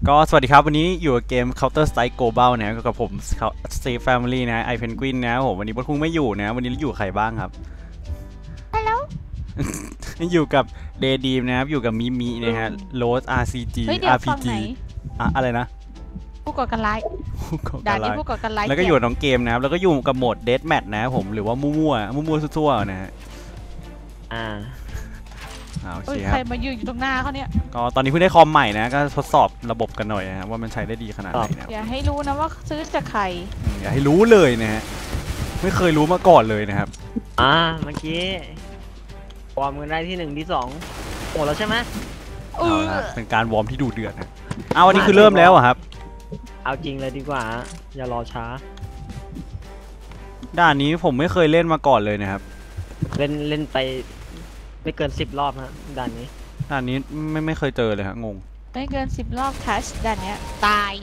ก็สวัสดีครับวันนี้อยู่กับเกม Counter Strike Global นะกับผม Steve Family นะไอเพนกวินนะผมวันนี้บอสคุงไม่อยู่นะวันนี้อยู่ใครบ้างครับฮัลโหลอยู่กับเดดีมนะครับอยู่กับมิมินะฮะโรส RCG เฮ้ยเดี๋ยวฟัง RPG ไหนอะไรนะผู้ก่อการร้ายด่านนี้ผู้ก่อการร้ายแล้วก็อยู่น้องเกมนะครับแล้วก็อยู่กับโหมด Deathmatch นะผมหรือว่ามั่วๆซั่วๆนะฮะโอเคคใครรับมายืนอยู่ตรงหน้าเขาเนี่ยก็ตอนนี้เพิ่งได้คอมใหม่นะก็ทดสอบระบบกันหน่อยนะว่ามันใช้ได้ดีขนาดไหนนะอย่าให้รู้นะว่าซื้อจากใครอย่าให้รู้เลยนะฮะไม่เคยรู้มาก่อนเลยนะครับเมื่อกี้วอร์มกันได้ที่1ที่2โอ้แล้วใช่ไหมเอาละเป็นการวอร์มที่ดูเดือดนะวันนี้คือเริ่มแล้วอะครับเอาจริงเลยดีกว่าอย่ารอช้าด่านนี้ผมไม่เคยเล่นมาก่อนเลยนะครับเล่นไปไม่เกิน10 รอบฮะด่านนี้ไม่เคยเจอเลยฮะงงไม่เกิน10 รอบทัชด่านเนี้ยตาย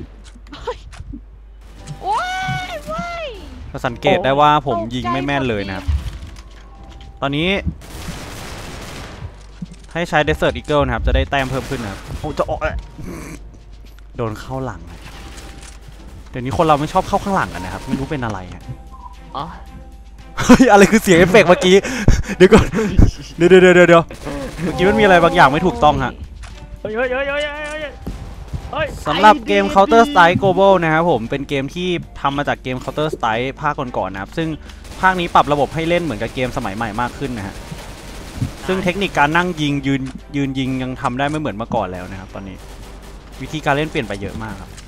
ว้ายสังเกตได้ว่าผมยิงไม่แม่นเลยนะครับตอนนี้ให้ใช้ Desert Eagle นะครับจะได้แต้มเพิ่มขึ้นนะครับโอ้จะออกโดนเข้าหลังเดี๋ยวนี้คนเราไม่ชอบเข้าข้างหลังกันนะครับไม่รู้เป็นอะไรฮะเฮ้ยอะไรคือเสียงเอฟเฟกต์เมื่อกี้เดี๋ยวก่อนเดี๋ยวเมื่อกี้มันมีอะไรบางอย่างไม่ถูกต้องฮะสำหรับเกม Counter Strike Global นะครับผมเป็นเกมที่ทำมาจากเกม Counter Strike ภาคก่อนๆนะครับซึ่งภาคนี้ปรับระบบให้เล่นเหมือนกับเกมสมัยใหม่มากขึ้นนะฮะซึ่งเทคนิคการนั่งยิงยืนยิงยังทำได้ไม่เหมือนเมื่อก่อนแล้วนะครับตอนนี้วิธีการเล่นเปลี่ยนไปเยอะมากครับ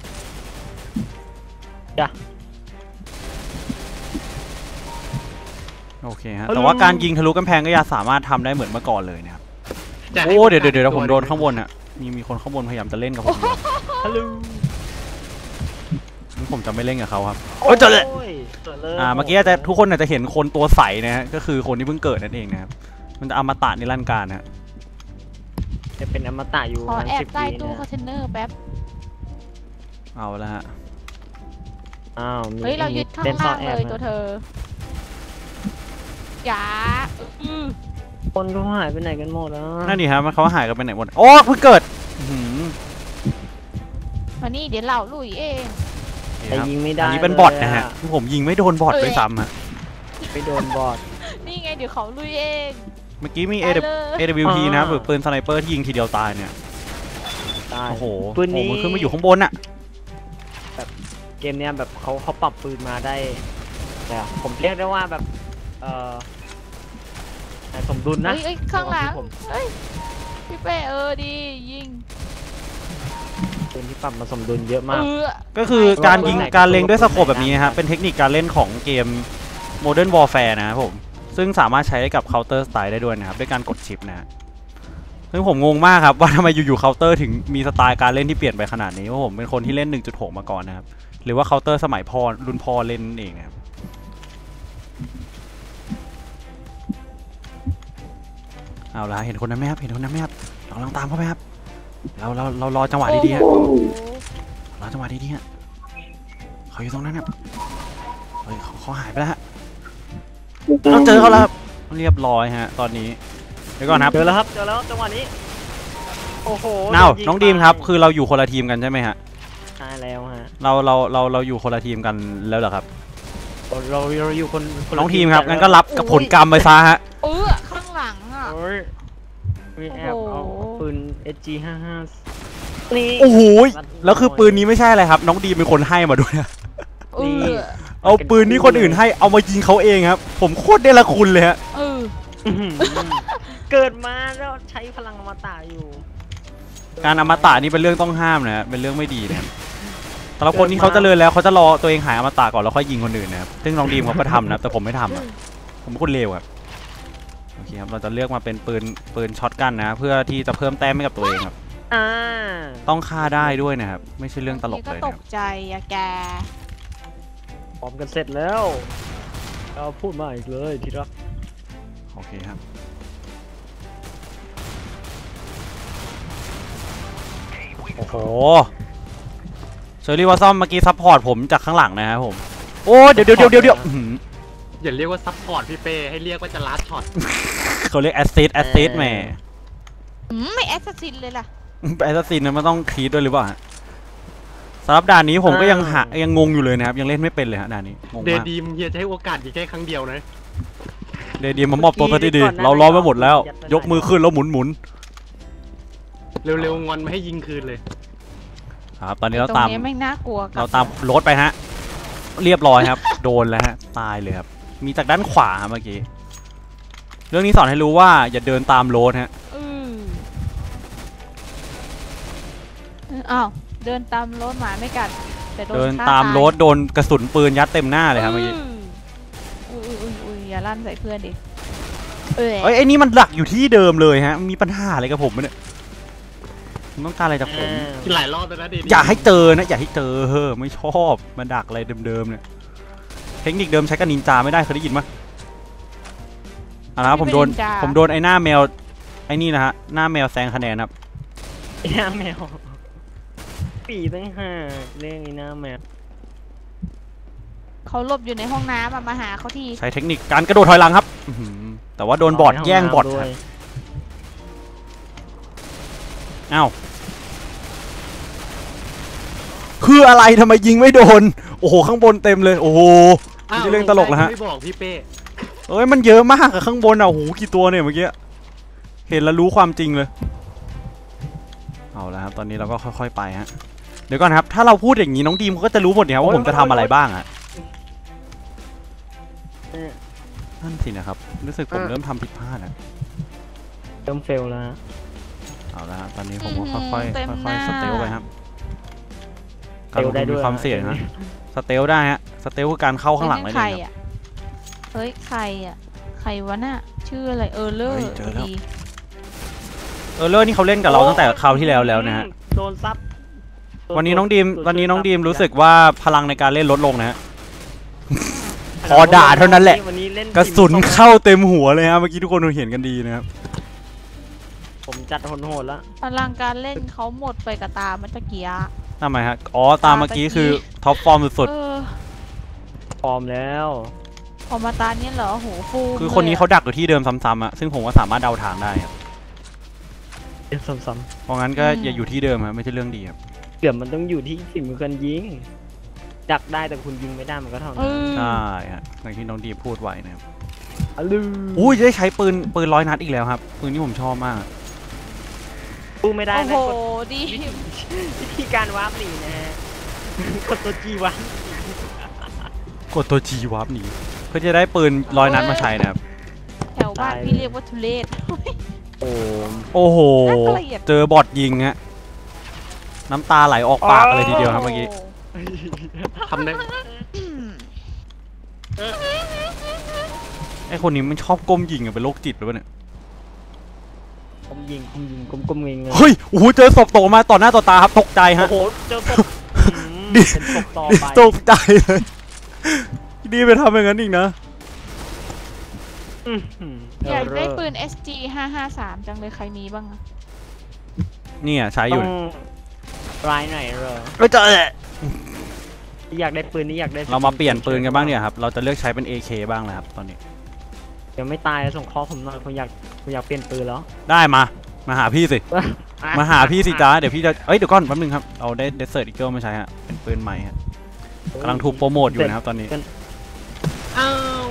โอเคฮะแต่ว่าการยิงทะลุกำแพงก็ยังสามารถทำได้เหมือนเมื่อก่อนเลยนะครับโอ้เดี๋ยวผมโดนข้างบนอ่ะมีคนข้างบนพยายามจะเล่นกับผมฮัลโหลผมจะไม่เล่นกับเขาครับโอ้ยเจอเลยเมื่อกี้อาจจะทุกคนอาจจะเห็นคนตัวใสนะฮะก็คือคนที่เพิ่งเกิดนั่นเองนะครับมันจะอมตะนิรันดร์กาลนะจะเป็นอมตะอยู่ขอแอบใต้ตู้คอนเทนเนอร์แป๊บเอาละฮะเฮ้ยเรายึดข้างล่างเลยตัวเธออย่าคนเขาหายไปไหนกันหมดแล้วนั่นนี่ครับเขาหายกันไปไหนหมดโอ้เพิ่งเกิดมานี่เดี๋ยวเราลุยเองแต่ยิงไม่ได้อันนี้เป็นบอทนะฮะผมยิงไม่โดนบอทด้วยซ้ำอะไปโดนบอทนี่ไงเดี๋ยวเขาลุยเองเมื่อกี้มี AWP นะครับหรือปืนสไนเปอร์ที่ยิงทีเดียวตายเนี่ยโอ้โหปืนนี้มันขึ้นมาอยู่ข้างบนอะแบบเกมเนี้ยแบบเขาปรับปืนมาได้แต่ผมเรียกได้ว่าแบบสมดุลนะข้างหลังพี่เป้ดียิงเป็นที่ปรับมาสมดุลเยอะมากก็คือการยิงการเล็งด้วยสโคปแบบนี้นะครับเป็นเทคนิคการเล่นของเกม Modern Warfare นะครับผมซึ่งสามารถใช้กับ Counter Strike ได้ด้วยนะครับด้วยการกดชิปนะซึ่งผมงงมากครับว่าทำไมอยู่ๆ Counter ถึงมีสไตล์การเล่นที่เปลี่ยนไปขนาดนี้เพราะผมเป็นคนที่เล่น 1.6 มาก่อนนะครับหรือว่า Counter สมัยพ่อรุ่นพ่อเล่นเองนะครับเอาละเห็นคนนั้นไหมครับเรากำลังตามเขาไหมครับเรารอจังหวะดีๆฮะรอจังหวะดีๆฮะเขาอยู่ตรงนั้นครับเฮ้ยเขาหายไปแล้วฮะเราเจอเขาแล้วเรียบร้อยฮะตอนนี้เดี๋ยวก่อนครับเจอแล้วจังหวะนี้โอ้โหน้องดีมครับคือเราอยู่คนละทีมกันใช่ไหมฮะใช่แล้วฮะเราอยู่คนละทีมกันแล้วเหรอครับเราอยู่คนน้องทีมครับงั้นก็รับกับผลกรรมไปซะฮะข้างหลังอ่ะมีแอบเอาปืน SG55 นี่โอ้โหแล้วคือปืนนี้ไม่ใช่อะไรครับน้องดีเป็นคนให้มาด้วยเอาปืนนี้คนอื่นให้เอามายิงเขาเองครับผมโคตรเดรัจฉานเลยฮะเกิดมาแล้วใช้พลังอมตะอยู่การอมตะนี่เป็นเรื่องต้องห้ามนะเป็นเรื่องไม่ดีนะครับแต่ละคนที่เขาเจริญแล้วเขาจะรอตัวเองหายอมตะก่อนแล้วค่อยยิงคนอื่นนะครับซึ่งน้องดีมเขาก็ทำนะแต่ผมไม่ทำผมเป็นคนเลวครับโอเคครับเราจะเลือกมาเป็นปืนช็อตกันนะเพื่อที่จะเพิ่มแต้มให้กับตัวเองครับต้องฆ่าได้ด้วยนะครับไม่ใช่เรื่องตลกเลยตกใจอะแกพร้อมกันเสร็จแล้วเราพูดมาอีกเลยทีละโอเคครับโอ้โหเชอรี่วอซอมเมื่อกี้ซัพพอร์ตผมจากข้างหลังนะครับผมโอ้เดี๋ยวอย่าเรียกว่าซัพพอร์ตพี่เป้ให้เรียกว่าจะลัดช็อตเขาเรียกแอสซิสแม่ไม่แอสซิสเลยล่ะแอสซิสนะมันต้องคีดด้วยหรือเปล่าสำหรับด่านนี้ผมก็ยังงงอยู่เลยนะครับยังเล่นไม่เป็นเลยฮะด่านนี้งงเดมากดีมเฮียจะให้โอกาสอีกแค่ครั้งเดียวนะเดดีมามอบตัวซะดีๆเราล้อมไปหมดแล้ว ยกมือขึ้นแล้วหมุนเร็วๆงอนมาให้ยิงคืนเลยครับตอนนี้เราตรตามงนี้ไม่น่ากลัวกับเราตามรถไปฮะเรียบร้อยครับ โดนแล้วฮะตายเลยครับมีจากด้านขวาเมื่อกี้เรื่องนี้สอนให้รู้ว่าอย่าเดินตามรถฮะอ้าวเดินตามรถหมาไม่กัดแต่โดนเดินฆ่ตามรถยโดนกระสุนปืนยัดเต็มหน้าเลยครับเมื่อกี้อุ้ยอย่าลั่นใส่เพื่อนดิเอ้ยไอ้นี่มันหลักอยู่ที่เดิมเลยฮะมีปัญหาอะไรกับผมเนี่ยมันต้องการอะไรจากผมหลายรอบแล้วนะเดดีอย่าให้เจอนะอย่าให้เจอเฮ้อไม่ชอบมาดักอะไรเดิมๆเนี่ยเทคนิคเดิมใช้กับนินจาไม่ได้เคยได้ยินมั้ยนะครับผมโดนไอ้หน้าแมวไอ้นี่นะฮะหน้าแมวแซงคะแนนครับหน้าแมวปีตั้งห้าเรื่องนี้หน้าแมวเขาหลบอยู่ในห้องน้ำมาหาเขาทีใช้เทคนิคการกระโดดถอยหลังครับแต่ว่าโดนบอทแย่งบอทครับอ้าวคืออะไรทำไมยิงไม่โดนโอ้โหข้างบนเต็มเลยโอ้โหนี่เรื่องตลกแล้วฮะไม่บอกพี่เป้เอ้ยมันเยอะมากอะข้างบนอะโอ้โหกี่ตัวเนี่ยเมื่อกี้เห็นแล้วรู้ความจริงเลยเอาละครับตอนนี้เราก็ค่อยๆไปฮะเดี๋ยวก่อนครับถ้าเราพูดอย่างนี้น้องดีมเขาก็จะรู้หมดเนี่ยว่าผมจะทำอะไรบ้างอะนั่นสินะครับรู้สึกผมเริ่มทำผิดพลาดนะเริ่มเฟลแล้วเอาละตอนนี้ผมก็ค่อยๆสเตลไปครับการลงทุนมีความเสี่ยงนะสเตลได้ฮะสเตลคือการเข้าข้างหลังได้เลยครับเฮ้ยใครอ่ะใครวะน่ะชื่ออะไรเลอร์เจอแล้วเลอร์นี่เขาเล่นกับเราตั้งแต่คราวที่แล้วนะฮะโดนซับวันนี้น้องดีมรู้สึกว่าพลังในการเล่นลดลงนะฮะพอด่าเท่านั้นแหละกระสุนเข้าเต็มหัวเลยฮะเมื่อกี้ทุกคนเห็นกันดีนะครับผมจัดโหดแล้วพลังการเล่นเขาหมดไปกับตาเมื่อกี้ทำไมฮะอ๋อตามเมื่อกี้คือท็อปฟอร์มสุดฟอร์มแล้วพอมาตาเนี่ยเหรอโหฟูๆคือคนนี้เขาดักอยู่ที่เดิมซ้ำๆอ่ะซึ่งผมก็สามารถเดาทางได้ครับซ้ำเพราะงั้นก็อย่าอยู่ที่เดิมครับไม่ใช่เรื่องดีครับๆเดี๋ยวมันต้องอยู่ที่ฝีมือคนยิงดักได้แต่คุณยิงไม่ได้มันก็เท่านั้นใช่ฮะอย่างที่น้องดีมพูดไว้นะครับอู้จะได้ใช้ปืน100 นัดอีกแล้วครับปืนที่ผมชอบมากสู้ไม่ได้โอ้นะโหดีวิธีการวาร์ปหนีนะฮะกดตัวจีวะกดตัว G วาร์ปหนีเพื่อจะได้ปืน100 นัดมาใช้นะครับแถวบ้านพี่เรียกว่าทุเรศโอ้โหน่าเกลียดเจอบอทยิงฮะน้ำตาไหลออกปากเลยทีเดียวครับเมื่อกี้ทำได้ไอคนนี้มันชอบก้มยิงอะเป็นโรคจิตหรือเปล่าเนี่ยผมยิงก้มยิงเลยเฮ้ยโอ้โหเจอศพตกมาต่อหน้าต่อตาครับตกใจฮะโอ้โหเจอศพเป็นศพต่อไปตกใจเลยดีไปทำอย่างนั้นอีกนะอยากได้ปืน SG 553จังเลยใครมีบ้างอะเนี่ยใช้อยู่รายไหนเหรอไม่เจออยากได้ปืนนี้อยากได้เรามาเปลี่ยนปืนกันบ้างเนี่ยครับเราจะเลือกใช้เป็น AK บ้างแล้วครับตอนนี้ยังไม่ตายส่งข้อผมหน่อยผมอยากเปลี่ยนปืนแล้วได้มาหาพี่สิมาหาพี่สิจ้าเดี๋ยวพี่จะเดี๋ยวก่อนแป๊บนึงครับเอาได้เดสเซอร์อีเกิลมาใช้ฮะเป็นปืนใหม่ฮะกำลังถูกโปรโมทอยู่นะครับตอนนี้อ้าว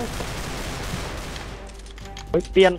เปลี่ยน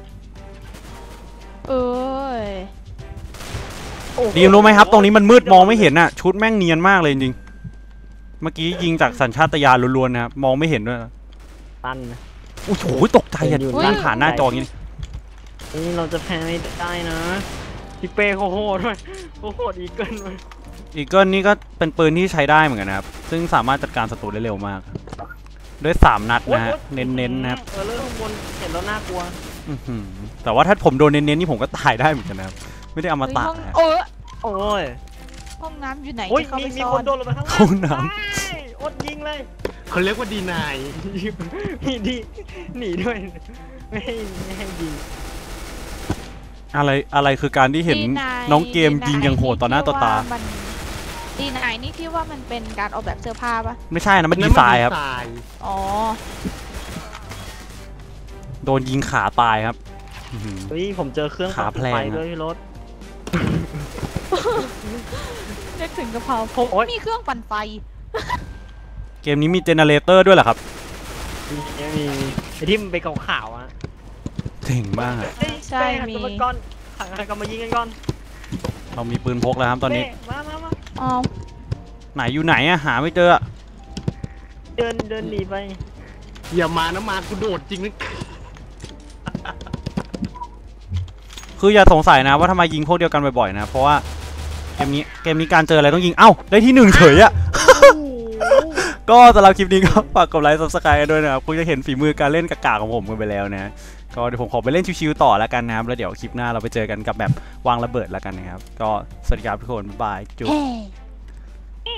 เอ้ยดีมรู้ไหมครับตรงนี้มันมืดมองไม่เห็นน่ะชุดแม่งเนียนมากเลยจริงเมื่อกี้ยิงจากสัญชาตญาณล้วนๆนะครับมองไม่เห็นด้วยตันนะโอ้โหตกใจอ่ะนั่งผ่านหน้าจออย่างนี้นี่เราจะแพ้ไม่ได้นะพี่เป้เขาโหดด้วยเขาโหดอีเกิลเลยอีเกิลนี่ก็เป็นปืนที่ใช้ได้เหมือนกันนะครับซึ่งสามารถจัดการศัตรูได้เร็วมากด้วย3 นัดนะฮะเน้นๆนะครับเรื่องข้างบนเห็นแล้วน่ากลัวแต่ว่าถ้าผมโดนเน้นๆนี่ผมก็ตายได้เหมือนกันนะครับไม่ได้เอามาตากนะโอ้ยโอ้ยห้องน้ำอยู่ไหนโอ้ยที่เขาไปมีซ่อคนนโดนลงไปข้างล่างห้องน้อดยิงเลยเขาเรียกว่าดีนายหนีด้วยไม่ให้ยิงอะไรคือการที่เห็นน้องเกมยิงอย่างโหดต่อหน้าต่อตาดีนายนี่ที่ว่ามันเป็นการออกแบบเสื้อผ้าปะไม่ใช่นะมันดีไซน์ครับอ๋อโดนยิงขาตายครับเฮ้ยผมเจอเครื่องขาแพลงไฟด้วยพี่รถนึกถึงกะเพราผมโอ๊ยมีเครื่องปั่นไฟเกมนี้มีเจเนเรเตอร์ด้วยเหรอครับมีไอ้ที่มันเป็นขาวๆอ่ะเจ๋งมากอะเฮ้ยใช่เป้หันมีตัวมาก่อนหันกันมายิงกันก่อนเรามีปืนพกแล้วครับตอนนี้เป้มาอ๋อไหนอยู่ไหนอะหาไม่เจออะเดินหนีไปอย่ามานะมากูโดดจริงนะคืออย่าสงสัยนะว่าทำไมยิงพวกเดียวกันบ่อยๆนะ เพราะว่าเกมนี้การเจออะไรต้องยิง เอ้า ได้ที่หนึ่งเฉยอะ ก็สำหรับคลิปนี้ก็ฝากกดไลค์ subscribe กันด้วยนะครับคุณจะเห็นฝีมือการเล่นกากๆของผมกันไปแล้วนะ ก็เดี๋ยวผมขอไปเล่นชิวๆต่อแล้วกันนะครับ แล้วเดี๋ยวคลิปหน้าเราไปเจอกันกับแบบวางระเบิดแล้วกันนะครับ ก็สวัสดีครับทุกคน บ๊ายบายจุ๊บเฮ้